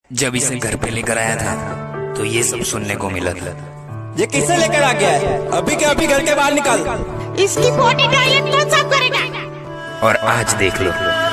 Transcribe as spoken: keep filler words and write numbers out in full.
जब इसे घर पे लेकर आया था तो ये सब सुनने को मिला था। ये किससे लेकर आ गया है? अभी के अभी घर के बाहर निकाल। इसकी बॉडी डायलेक्ट कौन साफ करेगा? और आज देख लो